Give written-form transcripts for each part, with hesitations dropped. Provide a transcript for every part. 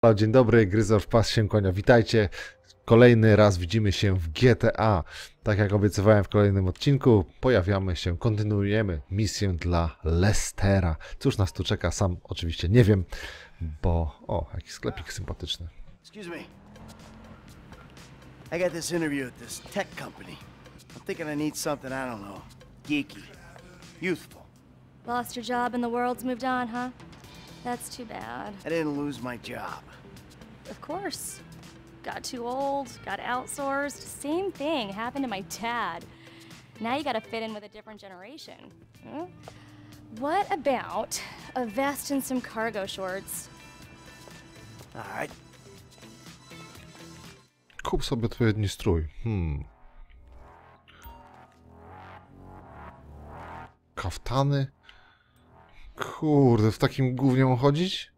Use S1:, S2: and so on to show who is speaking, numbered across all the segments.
S1: Dzień dobry, Gryzor w pas się kłania. Witajcie. Kolejny raz widzimy się w GTA. Tak jak obiecywałem w kolejnym odcinku, pojawiamy się, kontynuujemy misję dla Lestera. Cóż nas tu czeka, sam oczywiście nie wiem, bo... O, jakiś sklepik sympatyczny.
S2: Excuse me. I got this interview at this tech company. I'm thinking I need something, I don't know, geeky, youthful.
S3: Lost your job and the world's moved on, huh? That's too bad.
S2: I didn't lose my job.
S3: Of course. Got too old, got outsourced. Same thing happened to my dad. Now you gotta fit in with a different generation. Hmm? What about a vest and some cargo shorts?
S2: All right.
S1: Kup sobie odpowiedni strój. Kaftany? Kurde, w takim gównie mam chodzić?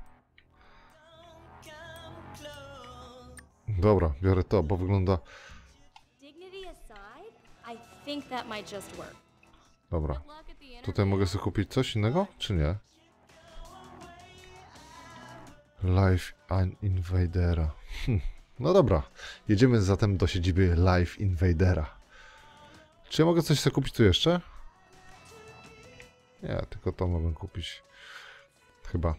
S1: Dobra, biorę to, bo wygląda...
S3: Dignity aside, I think that might just work.
S1: Dobra. Tutaj mogę sobie kupić coś innego, czy nie? Life Invadera. No dobra, jedziemy zatem do siedziby Life Invadera. Czy ja mogę coś sobie kupić tu jeszcze? Nie, tylko to mogę kupić. Chyba.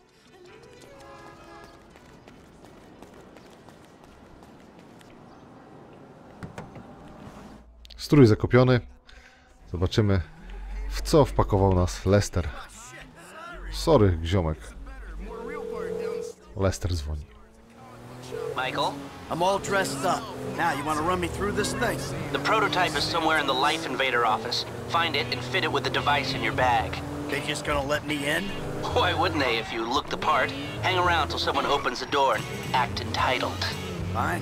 S1: Strój zakupiony. Zobaczymy, w co wpakował nas Lester. Sorry, ziomek. Lester dzwoni.
S4: Michael?
S2: I'm all dressed up. Now, you want to run me through this thing?
S4: The prototype is somewhere in the Life Invader office. Find it and fit it with the device in your bag.
S2: They just gonna let me in?
S4: Why wouldn't they if you look the part? Hang around till someone opens the door and act entitled.
S2: Fine.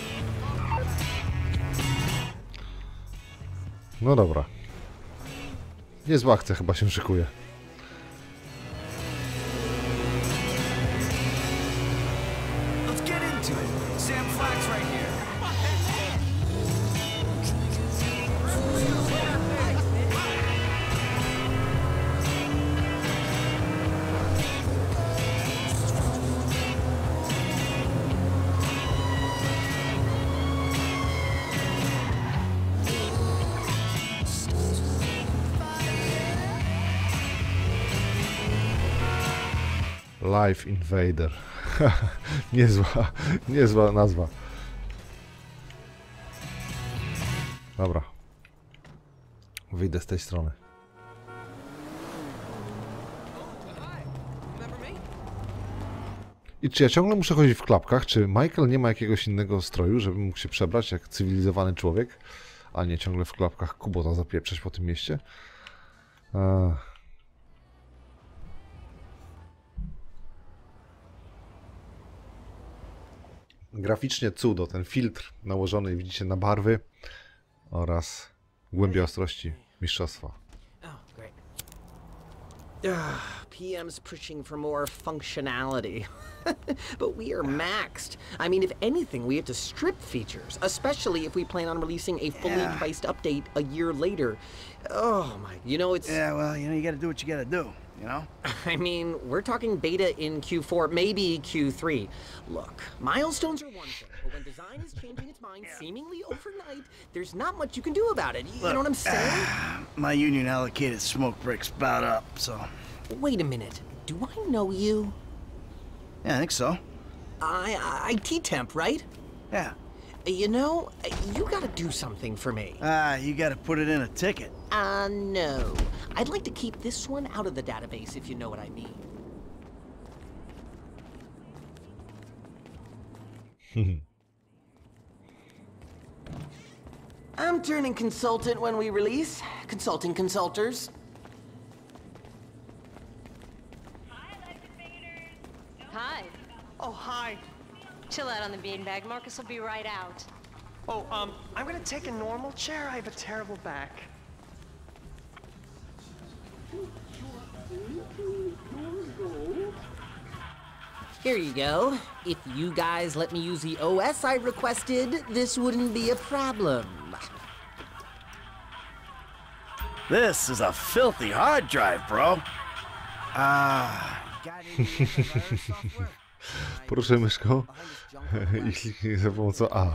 S1: No dobra. Niezła akcja chyba się szykuje.
S5: Let's get into it. Sam Flack's right here.
S1: Life Invader. niezła nazwa. Dobra. Wyjdę z tej strony. I czy ja ciągle muszę chodzić w klapkach? Czy Michael nie ma jakiegoś innego stroju, żeby mógł się przebrać jak cywilizowany człowiek? A nie ciągle w klapkach Kubota zapieprzeć po tym mieście? Graficznie cudo, ten filtr nałożony, widzicie, na barwy oraz głębię ostrości mistrzostwa.
S6: Oh, great. PM's pushing for more functionality. But we are maxed. I mean, if anything, we have to strip features, especially if we plan on releasing a fully priced update a year later. Oh my, it's...
S2: Yeah, well, you gotta do what you gotta do, you know?
S6: I mean, we're talking beta in Q4, maybe Q3. Look, milestones are one thing, but when design is changing its mind seemingly overnight, there's not much you can do about it. You know what I'm saying?
S2: My union allocated smoke breaks about up, so...
S6: Wait a minute. Do I know you?
S2: Yeah, I think so.
S6: IT temp, right?
S2: Yeah.
S6: You gotta do something for me.
S2: You gotta put it in a ticket.
S6: No. I'd like to keep this one out of the database, if you know what I mean. I'm turning consultant when we release. Consulting consulters.
S7: Hi.
S5: Oh, hi.
S7: Chill out on the beanbag. Marcus will be right out.
S5: Oh, I'm gonna take a normal chair. I have a terrible back.
S6: Here you go. If you guys let me use the OS I requested, this wouldn't be a problem.
S2: This is a filthy hard drive, bro. Got any antivirus software?
S1: Poruszaj myszką i kliknij za pomocą A.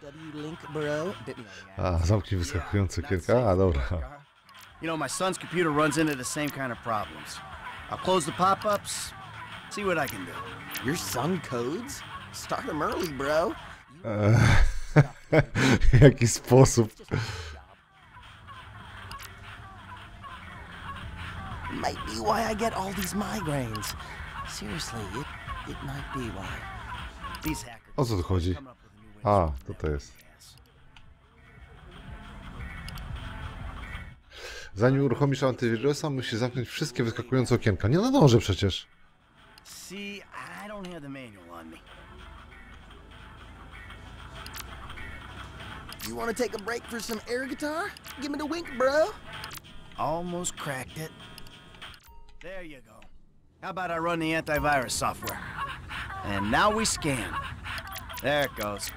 S1: A, zamknij wyskakujące okienka. A, dobra.
S2: You know, my son's computer runs into the same kind of problems. I'll close the pop-ups, see what I can do.
S6: Your son codes? Start him early, bro.
S1: Jaki sposób.
S2: Might be why I get all these migraines. Seriously, it might be why. These hackers.
S1: O co tu chodzi? A, to jest. Zanim uruchomisz antywirusa, musisz zamknąć wszystkie wyskakujące okienka. Nie nadążę przecież.
S2: See, I don't have the manual on me.
S6: You want to take a break for some air guitar? Give me the wink, bro.
S2: Almost cracked it. There you go. How about I run the antivirus software? And now we scan. There it goes.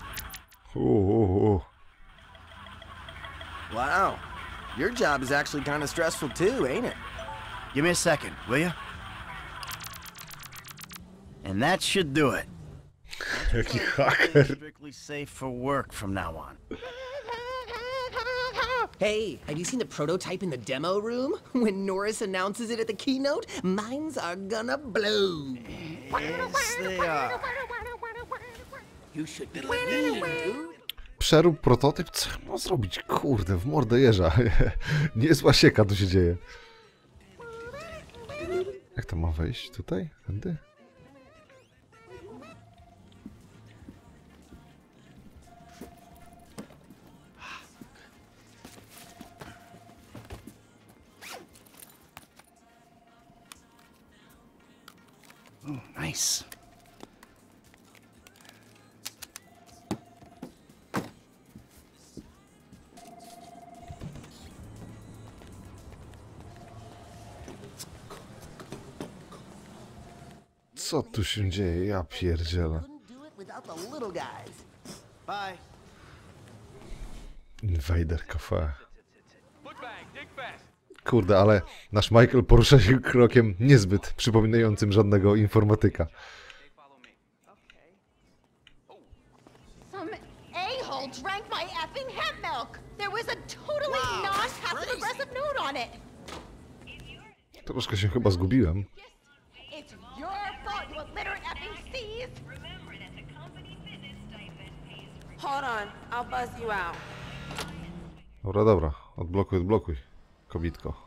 S6: Wow. Your job is actually kind of stressful too, ain't it?
S2: Give me a second, will you? And that should do it.
S1: Jaki haker.
S2: Strictly safe for work from now on.
S6: Hey, have you seen the prototype in the demo room? When Norris announces it at the keynote, minds are gonna blow.
S2: Yes, they are.
S6: You should believe, dude.
S1: Przerób prototyp? Co ja mam zrobić? Kurde, w mordę jeża. Niezła sieka tu się dzieje. Jak to ma wejść? Tutaj? Tędy?
S2: Ooh, nice.
S1: Co tu się dzieje? Ja pierdzielę.
S2: Bye.
S1: Invader Cafe. Kurde, ale nasz Michael porusza się krokiem niezbyt przypominającym żadnego informatyka.
S8: Some a-hole drank my effing hemp milk. There was a totally non-passive-aggressive note on it.
S1: Troszkę się chyba zgubiłem.
S8: It's your fault, you illiterate effing thieves.
S9: Hold on, I'll buzz you out.
S1: Dobra, dobra. Odblokuj, kobitko.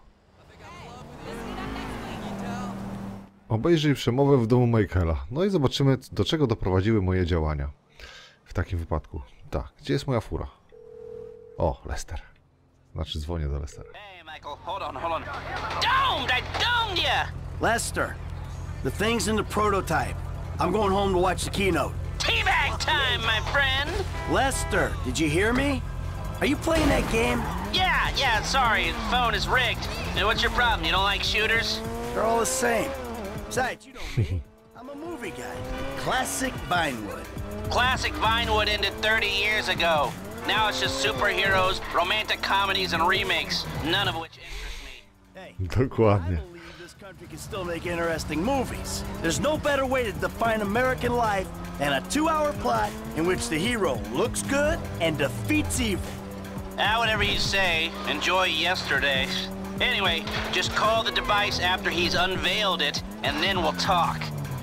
S1: Obejrzyj przemowę w domu Michaela. No i zobaczymy, do czego doprowadziły moje działania. W takim wypadku. Tak, gdzie jest moja fura? O, Lester. Znaczy dzwonię do Lestera.
S4: Hey, Michael, hold on. Domed! I domed ya!
S2: Lester, the thing's in the prototype. I'm going home to watch the keynote.
S4: Teabag time, my friend!
S2: Lester, did you hear me? Are you playing that game?
S4: Yeah, sorry, the phone is rigged. And what's your problem? You don't like shooters?
S2: They're all the same. Besides, you know me. I'm a movie guy. Classic Vinewood.
S4: Classic Vinewood ended 30 years ago. Now it's just superheroes, romantic comedies, and remakes, none of which interest me.
S2: Hey,
S1: Dokładnie.
S2: I believe this country can still make interesting movies. There's no better way to define American life than a 2-hour plot in which the hero looks good and defeats evil.
S4: Whatever you say, enjoy yesterday. Anyway, just call the device after he's unveiled it, and then we'll talk.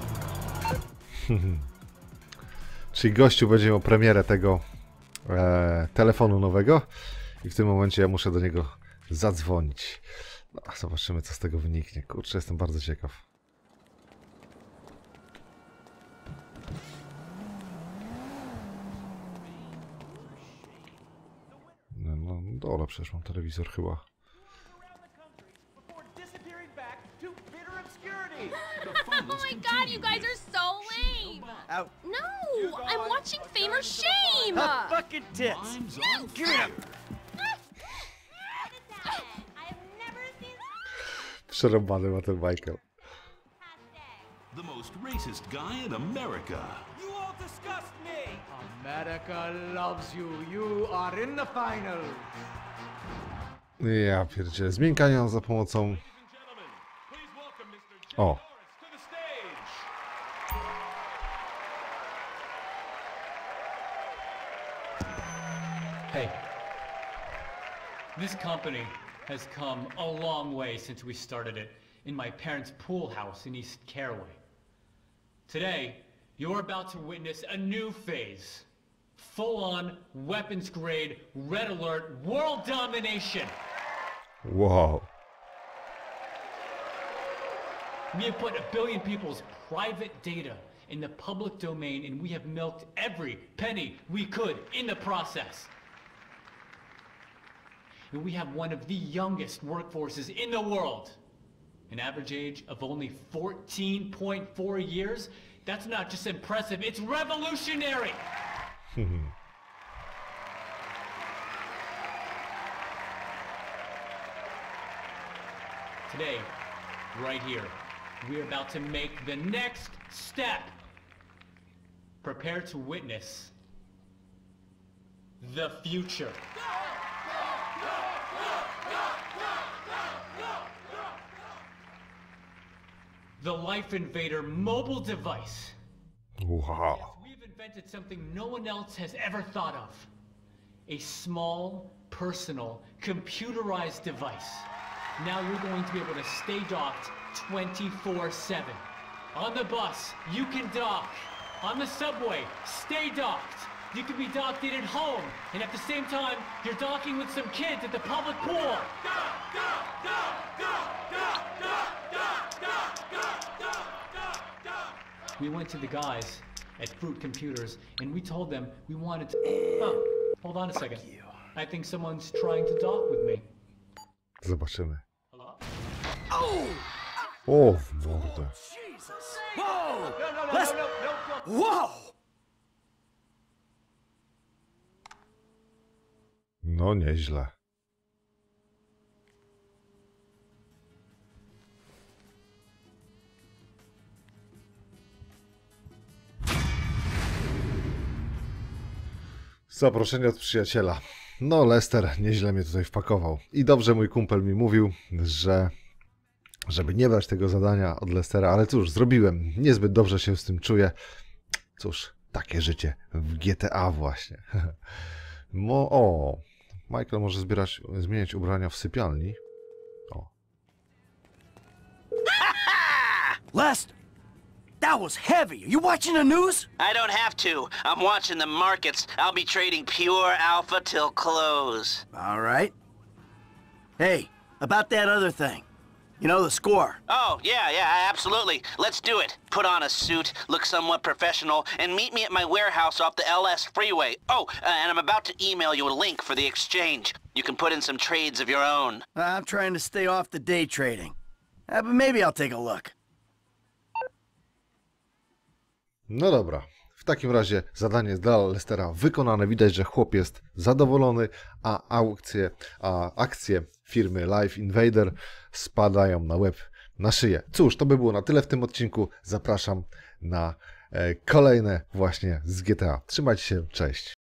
S1: Czyli gościu będzie miał premierę tego telefonu nowego i w tym momencie ja muszę do niego zadzwonić. No, zobaczymy, co z tego wyniknie. Kurczę, jestem bardzo ciekaw. No, dole przecież mam telewizor chyba.
S3: Oh my god, you guys are so lame!
S2: Out.
S3: No, I'm watching Fame or Shame!
S2: Her fucking tits.
S3: No!
S2: Get him.
S1: Przerąbany ma ten Michael.
S5: The most racist guy in America.
S10: You all disgust me! America loves you. You are in the final.
S1: Ja pierdzielę. Zmiękania za pomocą... O.
S11: Hey, this company has come a long way since we started it in my parents' pool house in East Caraway. Today, you're about to witness a new phase. Full-on, weapons-grade, red alert, world domination!
S1: Wow.
S11: We have put 1 billion people's private data in the public domain, and we have milked every penny we could in the process. And we have one of the youngest workforces in the world. An average age of only 14.4 years. That's not just impressive, it's revolutionary! Today, right here, we're about to make the next step. Prepare to witness the future. The Life Invader mobile device.
S1: Wow.
S11: Yes, we've invented something no one else has ever thought of. A small, personal, computerized device. Now you're going to be able to stay docked 24/7. On the bus, you can dock. On the subway, stay docked. You can be docked in at home, and at the same time, you're docking with some kids at the public pool. We went to the guys at Fruit Computers, and we told them we wanted to... Oh, hold on a second. I think someone's trying to dock with me.
S1: Zobaczymy.
S11: Hello?
S2: Oh!
S1: O, w mordę.
S2: Jesus! Whoa!
S11: No,
S2: Let's... Whoa!
S1: No nieźle. Zaproszenie od przyjaciela. No, Lester nieźle mnie tutaj wpakował. I dobrze mój kumpel mi mówił, że żeby nie brać tego zadania od Lestera, ale cóż, zrobiłem. Niezbyt dobrze się z tym czuję. Cóż, takie życie w GTA właśnie. O, Michael może zmieniać ubrania w sypialni. O.
S2: Lester! That was heavy. Are you watching the news?
S4: I don't have to. I'm watching the markets. I'll be trading pure alpha till close.
S2: All right. Hey, about that other thing. You know, the score.
S4: Oh, yeah, absolutely. Let's do it. Put on a suit, look somewhat professional, and meet me at my warehouse off the LS freeway. Oh, and I'm about to email you a link for the exchange. You can put in some trades of your own.
S2: I'm trying to stay off the day trading. But maybe I'll take a look.
S1: No dobra, w takim razie zadanie dla Lestera wykonane. Widać, że chłop jest zadowolony, a akcje firmy Life Invader spadają na łeb, na szyję. Cóż, to by było na tyle w tym odcinku. Zapraszam na kolejne właśnie z GTA. Trzymajcie się, cześć.